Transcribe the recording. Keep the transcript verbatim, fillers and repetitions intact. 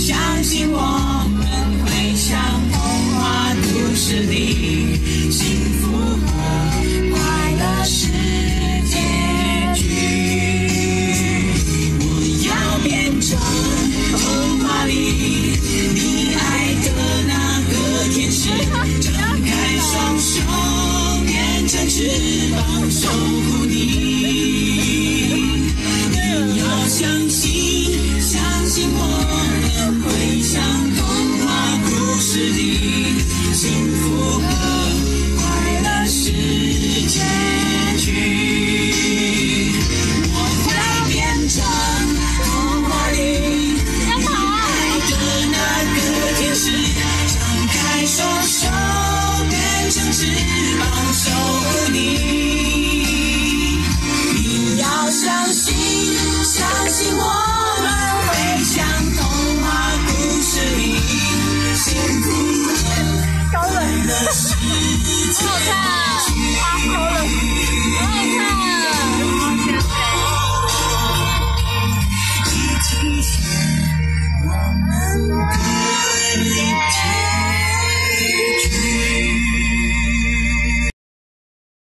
相信我们会像童话故事里幸福和快乐是结局。我要变成童话里你爱的那个天使，张开双手变成翅膀守护你。你要相信，相信我们会像童话故事里幸福和快乐是结局。我会变成童话里你爱的那个天使，张开双手变成翅膀守护你。